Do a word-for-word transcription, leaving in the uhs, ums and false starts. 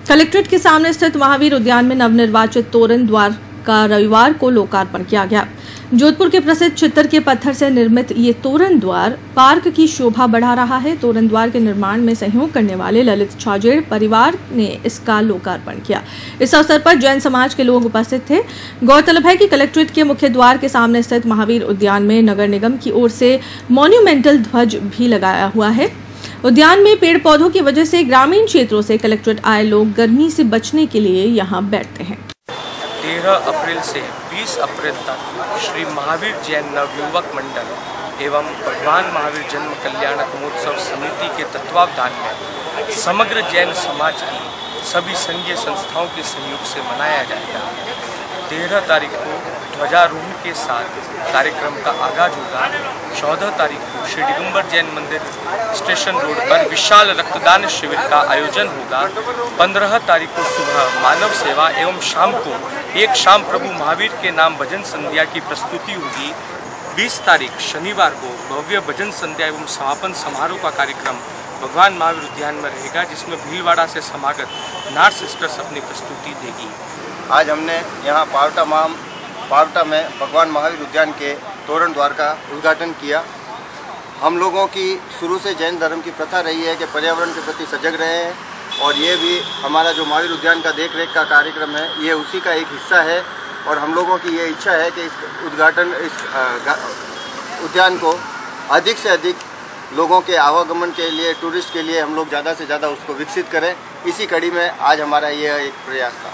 Collectorate के सामने स्थित महावीर उद्यान में नवनिर्वाचित तोरण द्वार का रविवार को लोकार्पण किया गया। जोधपुर के प्रसिद्ध चित्तर के पत्थर से निर्मित ये तोरण द्वार पार्क की शोभा बढ़ा रहा है। तोरण द्वार के निर्माण में सहयोग करने वाले ललित छाजेड़ परिवार ने इसका लोकार्पण किया। इस अवसर पर जैन समाज के लोग उपस्थित थे। गौरतलब है कि कलेक्ट्रेट के मुख्य द्वार के सामने स्थित महावीर उद्यान में नगर निगम की ओर से मॉन्यूमेंटल ध्वज भी लगाया हुआ है। उद्यान में पेड़ पौधों की वजह से ग्रामीण क्षेत्रों से कलेक्ट्रेट आए लोग गर्मी से बचने के लिए यहाँ बैठते हैं। तेरह अप्रैल से बीस अप्रैल तक श्री महावीर जैन नवयुवक मंडल एवं भगवान महावीर जन्म कल्याणक महोत्सव समिति के तत्वावधान में समग्र जैन समाज की सभी संघीय संस्थाओं के सहयोग से मनाया जाएगा। तेरह तारीख को ध्वजारोहण के साथ कार्यक्रम का आगाज होगा। चौदह तारीख को श्री दिगंबर जैन मंदिर स्टेशन रोड पर विशाल रक्तदान शिविर का आयोजन होगा। पंद्रह तारीख को सुबह मानव सेवा एवं शाम को एक शाम प्रभु महावीर के नाम भजन संध्या की प्रस्तुति होगी। बीस तारीख शनिवार को भव्य भजन संध्या एवं समापन समारोह का कार्यक्रम भगवान महावीर उद्यान में रहेगा, जिसमें भीलवाड़ा से समागत नाथ सिस्टर्स अपनी प्रस्तुति देगी। आज हमने यहाँ पावटा माम पावटा में भगवान महावीर उद्यान के तोरण द्वार का उद्घाटन किया। हम लोगों की शुरू से जैन धर्म की प्रथा रही है कि पर्यावरण के प्रति सजग रहे हैं, और ये भी हमारा जो महावीर उद्यान का देख रेख का कार्यक्रम है, ये उसी का एक हिस्सा है। और हम लोगों की ये इच्छा है कि इस उद्घाटन इस उद्यान को अधिक से अधिक लोगों के आवागमन के लिए, टूरिस्ट के लिए हम लोग ज़्यादा से ज़्यादा उसको विकसित करें। इसी कड़ी में आज हमारा ये एक प्रयास था।